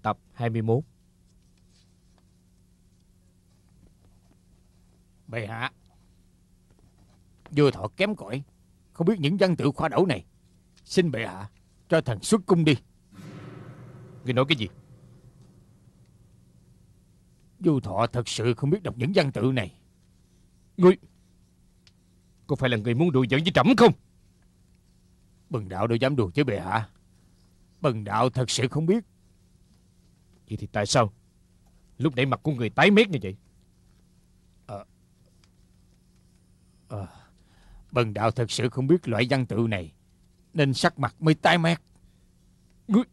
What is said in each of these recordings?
Tập 21. Bệ hạ, vua Thọ kém cỏi, không biết những văn tự khoa đẩu này. Xin bệ hạ cho thần xuất cung đi. Ngươi nói cái gì? Vua Thọ thật sự không biết đọc những văn tự này. Ngươi có phải là người muốn đùa giỡn với trẫm không? Bần đạo đâu dám đùa với bệ hạ. Bần đạo thật sự không biết. Vậy thì tại sao lúc nãy mặt của người tái mét như vậy? Bần đạo thật sự không biết loại văn tự này, nên sắc mặt mới tái mét. Ngươi...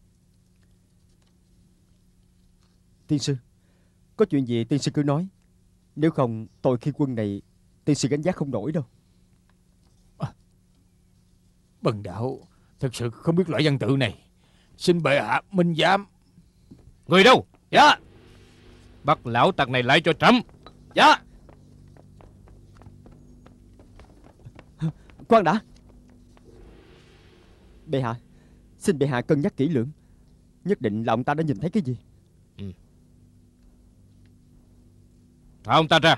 Tiên sư, có chuyện gì tiên sư cứ nói. Nếu không tội khi quân này tiên sư gánh vác không nổi đâu. Bần đạo thật sự không biết loại văn tự này. Xin bệ hạ minh giám. Người đâu? Dạ. Bắt lão tặc này lại cho trẫm. Dạ. Khoan đã. Bệ hạ, xin bệ hạ cân nhắc kỹ lưỡng. Nhất định là ông ta đã nhìn thấy cái gì. Thả ông ta ra.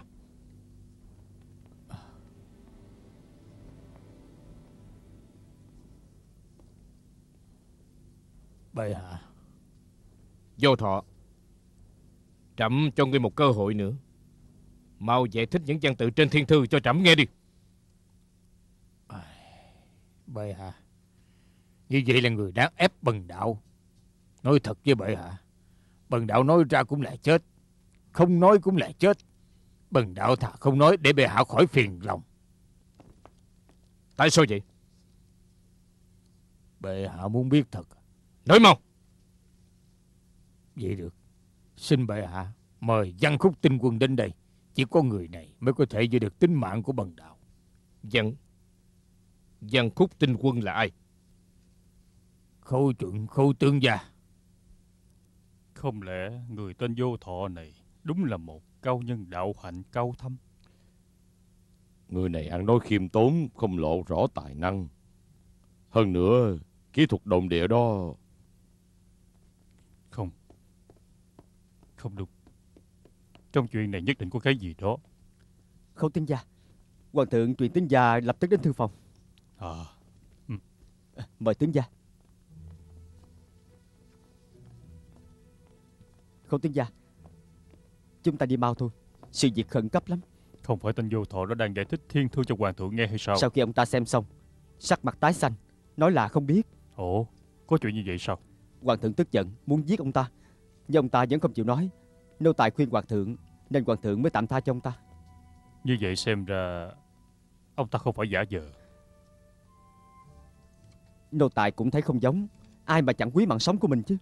Bệ hạ, Vô Thọ, trẫm cho ngươi một cơ hội nữa. Mau giải thích những văn tự trên thiên thư cho trẫm nghe đi. bệ hạ, như vậy là người đáng ép bần đạo. Nói thật với bệ hạ, bần đạo nói ra cũng là chết, không nói cũng là chết. Bần đạo thà không nói để bệ hạ khỏi phiền lòng. Tại sao vậy? Bệ hạ muốn biết thật. Nói mau. Vậy được. Xin bệ hạ mời Văn Khúc Tinh Quân đến đây. Chỉ có người này mới có thể giữ được tính mạng của bần đạo. Văn Khúc Tinh Quân là ai? Khâu Trượng Khâu Tương gia. Không lẽ người tên Vô Thọ này đúng là một cao nhân đạo hạnh cao thâm? Người này ăn nói khiêm tốn, không lộ rõ tài năng. Hơn nữa, kỹ thuật đồn địa đó... Không đúng. Trong chuyện này nhất định có cái gì đó. Khâu Tinh gia, hoàng thượng truyền tín gia lập tức đến thư phòng. Mời tướng gia. Khâu Tinh gia, chúng ta đi mau thôi, sự việc khẩn cấp lắm. Không phải tên Vô Thọ đó đang giải thích thiên thư cho hoàng thượng nghe hay sao? Sau khi ông ta xem xong, sắc mặt tái xanh, nói là không biết. Ồ, có chuyện như vậy sao? Hoàng thượng tức giận muốn giết ông ta, nhưng ông ta vẫn không chịu nói. Nô tài khuyên hoàng thượng, nên hoàng thượng mới tạm tha cho ông ta. Như vậy xem ra ông ta không phải giả vờ. Nô tài cũng thấy không giống. Ai mà chẳng quý mạng sống của mình chứ.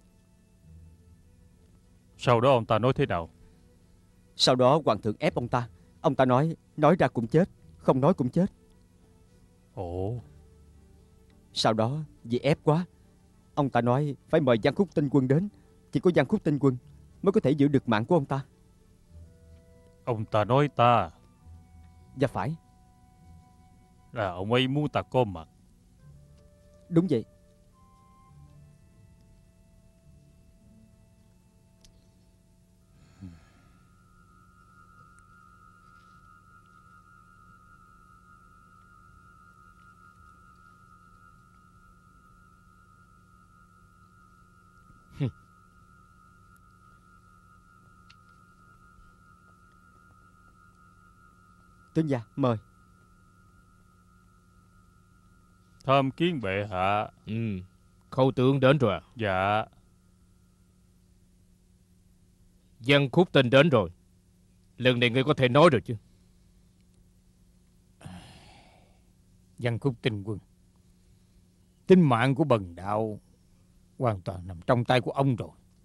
Sau đó ông ta nói thế nào? Sau đó hoàng thượng ép ông ta. Ông ta nói ra cũng chết, không nói cũng chết. Ồ. Sau đó vì ép quá, ông ta nói phải mời Văn Khúc Tinh Quân đến. Chỉ có Văn Khúc Tinh Quân mới có thể giữ được mạng của ông ta. Ông ta nói ta? Dạ phải. Là ông ấy muốn ta có mặt? Đúng vậy. Tướng gia mời. Tham kiến bệ hạ. Khâu tướng đến rồi à? Dạ. Văn Khúc Tinh đến rồi. Lần này ngươi có thể nói rồi chứ? Văn Khúc Tinh Quân, tính mạng của bần đạo hoàn toàn nằm trong tay của ông rồi.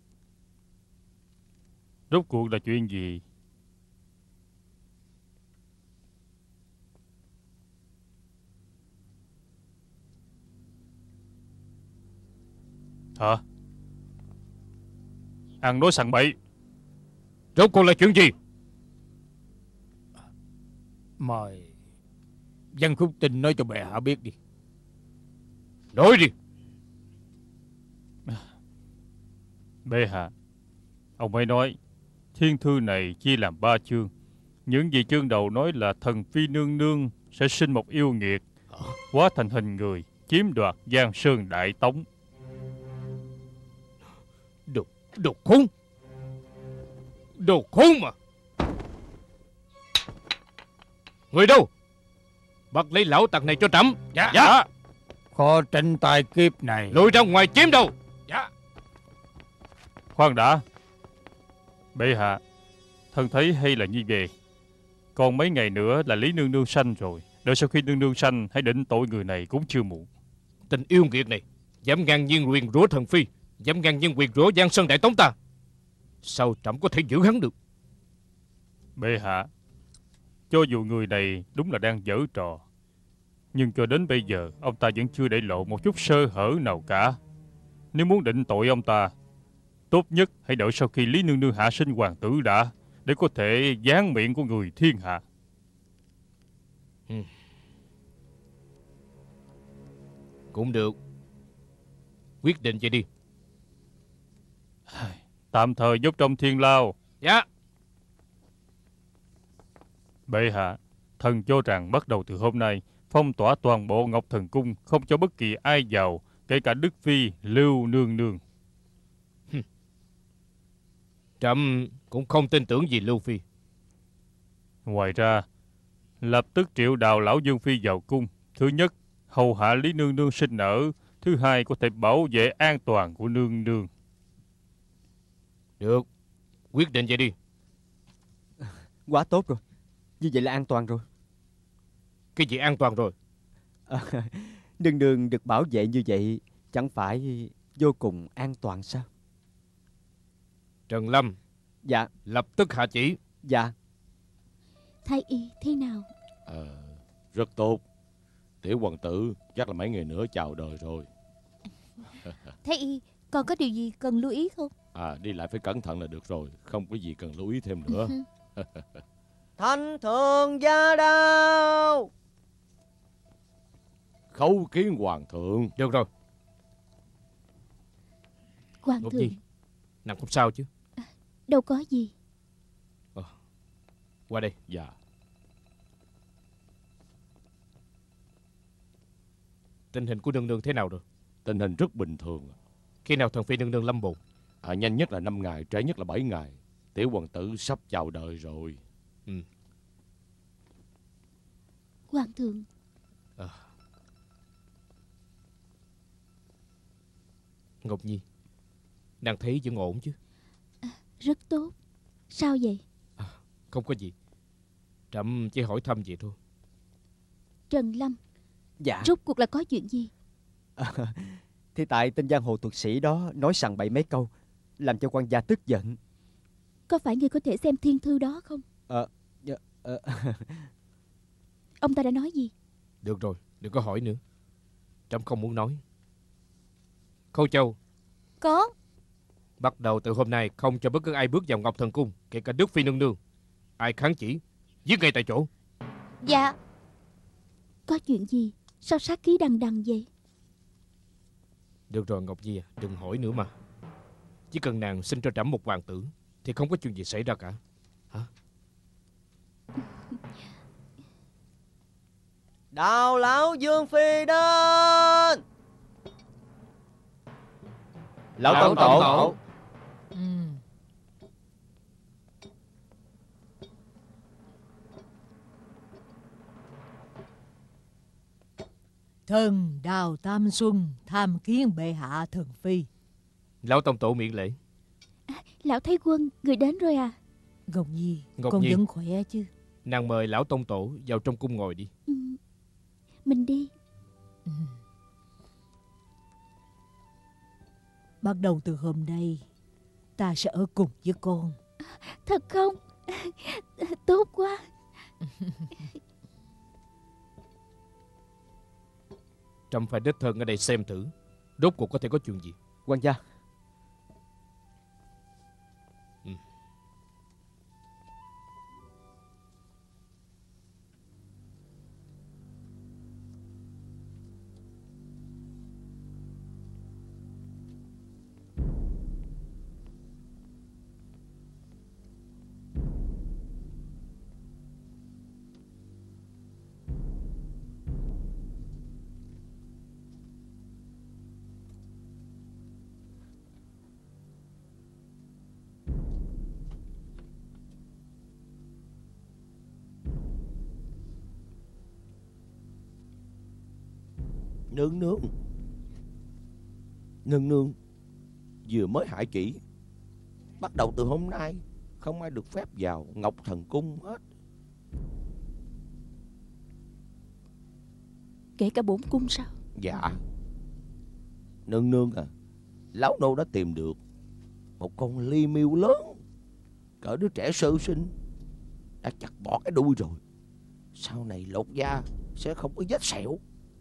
Rốt cuộc là chuyện gì? Hả? Ăn nói sằng bậy. Rốt cuộc là chuyện gì? Mời Văn Khúc Tinh nói cho bệ hạ biết đi. Nói đi. Bệ hạ, Ông ấy nói thiên thư này chia làm 3 chương. Những gì chương đầu nói là thần phi nương nương sẽ sinh một yêu nghiệt, hóa thành hình người, chiếm đoạt Giang Sơn Đại Tống. Đồ khốn! Đồ khốn mà! Người đâu? Bắt lấy lão tặc này cho trẫm. Dạ. Kho tranh tài kiếp này. Lùi ra ngoài chiếm đâu. Dạ. Khoan đã. Bệ hạ, thần thấy hay là như vậy. Còn mấy ngày nữa là Lý Nương Nương sanh rồi. Đợi sau khi Nương Nương sanh, hãy định tội người này cũng chưa muộn. Tình yêu nghiệt này dám ngang nhiên nguyền rủa thần phi, dám ngang nhiên nguyền rủa Giang Sơn Đại Tống ta. Sao trẫm có thể giữ hắn được? Bệ hạ, cho dù người này đúng là đang giở trò, nhưng cho đến bây giờ ông ta vẫn chưa để lộ một chút sơ hở nào cả. Nếu muốn định tội ông ta, tốt nhất hãy đợi sau khi Lý Nương Nương hạ sinh hoàng tử đã, để có thể giáng miệng của người thiên hạ. Cũng được. Quyết định vậy đi. Tạm thời nhốt trong thiên lao. Dạ. Bệ hạ, thần cho rằng bắt đầu từ hôm nay, phong tỏa toàn bộ Ngọc Thần Cung, không cho bất kỳ ai vào, kể cả Đức Phi, Lưu Nương Nương. Trẫm cũng không tin tưởng gì Lưu Phi. Ngoài ra, lập tức triệu đào lão Dương Phi vào cung. Thứ nhất, hầu hạ Lý Nương Nương sinh nở. Thứ hai, có thể bảo vệ an toàn của Nương Nương. Được. Quyết định vậy đi. Quá tốt rồi. Như vậy là an toàn rồi. Cái gì an toàn rồi? Nương nương được bảo vệ như vậy chẳng phải vô cùng an toàn sao? Trần Lâm. Dạ. Lập tức hạ chỉ. Dạ. Thái y thế nào? Rất tốt. Tiểu hoàng tử chắc là mấy ngày nữa chào đời rồi. Thái y, còn có điều gì cần lưu ý không? Đi lại phải cẩn thận là được rồi. Không có gì cần lưu ý thêm nữa. Thanh thượng gia đao. Khấu kiến hoàng thượng. Được rồi. Hoàng Ngọc thượng. Nhi, nàng không sao chứ? Đâu có gì. Qua đây. Dạ. Tình hình của nương nương thế nào rồi? Tình hình rất bình thường. Khi nào thần phi nương nương lâm bồn? Nhanh nhất là 5 ngày, trễ nhất là 7 ngày. Tiểu hoàng tử sắp chào đời rồi. Hoàng thượng. Ngọc Nhi, nàng thấy vẫn ổn chứ? Rất tốt. Sao vậy? Không có gì. Trẫm chỉ hỏi thăm vậy thôi. Trần Lâm, Dạ. rốt cuộc là có chuyện gì? Thì tại tên giang hồ thuật sĩ đó nói sằng bậy mấy câu, làm cho quan gia tức giận. Có phải người có thể xem thiên thư đó không? Ông ta đã nói gì? Được rồi, đừng có hỏi nữa. Trẫm không muốn nói. Khâu Châu. Có. Bắt đầu từ hôm nay không cho bất cứ ai bước vào Ngọc Thần Cung, kể cả Đức Phi nương nương. Ai kháng chỉ, giết ngay tại chỗ. Dạ. Có chuyện gì? Sao sát khí đằng đằng vậy? Được rồi Ngọc Nhi à, đừng hỏi nữa mà. Chỉ cần nàng sinh cho trẫm một hoàng tử thì không có chuyện gì xảy ra cả. Hả? Đào lão Dương Phi đến. Lão Tổng Tổ. Thần Đào Tam Xuân tham kiến bệ hạ thần phi. Lão Tông Tổ miễn lễ. Lão Thái Quân, người đến rồi à? Ngọc Nhi, Ngọc con Nhi. vẫn khỏe chứ? Nàng mời Lão Tông Tổ vào trong cung ngồi đi. Mình đi. Bắt đầu từ hôm nay, ta sẽ ở cùng với con. Thật không? Tốt quá. Trẫm phải đích thân ở đây xem thử rốt cuộc có thể có chuyện gì. Quan gia. Nương nương, nương nương vừa mới hại kỹ. Bắt đầu từ hôm nay không ai được phép vào Ngọc Thần Cung hết. Kể cả bổn cung sao? Dạ. Nương nương à, lão nô đã tìm được một con li miêu lớn cỡ đứa trẻ sơ sinh, đã chặt bỏ cái đuôi rồi. Sau này lột da sẽ không có vết sẹo.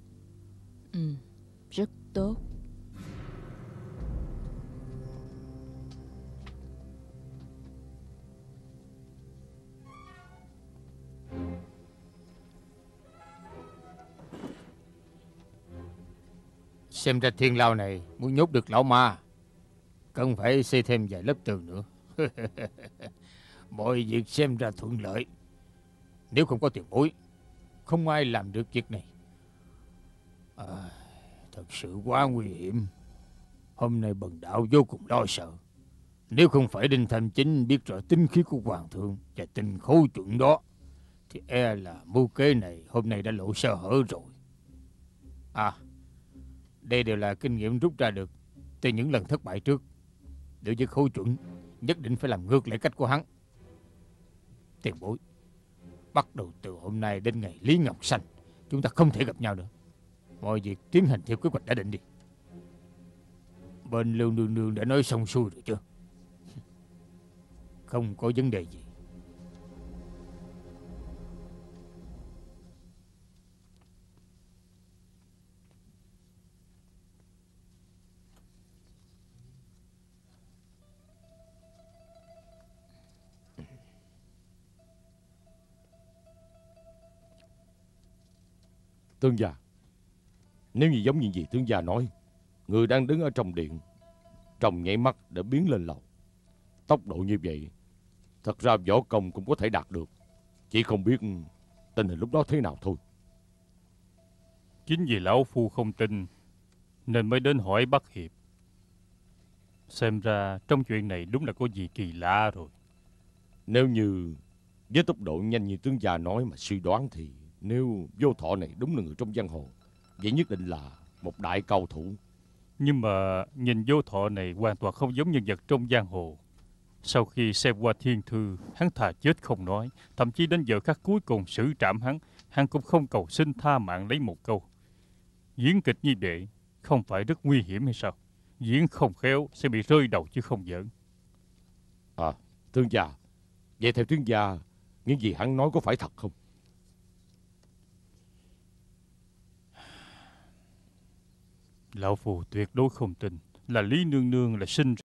Rất tốt. Xem ra thiên lao này muốn nhốt được lão ma, cần phải xây thêm vài lớp tường nữa. Mọi việc xem ra thuận lợi. Nếu không có tiền bối, không ai làm được việc này. Thật sự quá nguy hiểm. Hôm nay bần đạo vô cùng lo sợ. Nếu không phải Đinh Tham Chính biết rõ tính khí của hoàng thượng và tình khâu chuẩn đó, thì e là mưu kế này hôm nay đã lộ sơ hở rồi. Đây đều là kinh nghiệm rút ra được từ những lần thất bại trước. Đối với Khâu Chuẩn, nhất định phải làm ngược lại cách của hắn. Tiền bối, bắt đầu từ hôm nay đến ngày Lý Ngọc Xanh, chúng ta không thể gặp nhau nữa. Mọi việc tiến hành theo kế hoạch đã định đi. Bên Lưu nương nương đã nói xong xuôi rồi chưa? Không có vấn đề gì. Tướng già, nếu như giống như gì tướng già nói, người đang đứng ở trong điện, trong nháy mắt đã biến lên lầu. Tốc độ như vậy, thật ra võ công cũng có thể đạt được. Chỉ không biết tình hình lúc đó thế nào thôi. Chính vì lão phu không tin nên mới đến hỏi Bắc Hiệp. Xem ra trong chuyện này đúng là có gì kỳ lạ rồi. Nếu như với tốc độ nhanh như tướng già nói mà suy đoán thì nếu Vô Thọ này đúng là người trong giang hồ, vậy nhất định là một đại cao thủ. Nhưng mà nhìn Vô Thọ này hoàn toàn không giống nhân vật trong giang hồ. Sau khi xem qua thiên thư, hắn thà chết không nói. Thậm chí đến giờ khắc cuối cùng xử trảm hắn cũng không cầu xin tha mạng lấy một câu. Diễn kịch như vậy không phải rất nguy hiểm hay sao? Diễn không khéo sẽ bị rơi đầu chứ không giỡn. Tướng già, vậy theo tướng già, những gì hắn nói có phải thật không? Lão Phù tuyệt đối không tin là Lý Nương Nương là sinh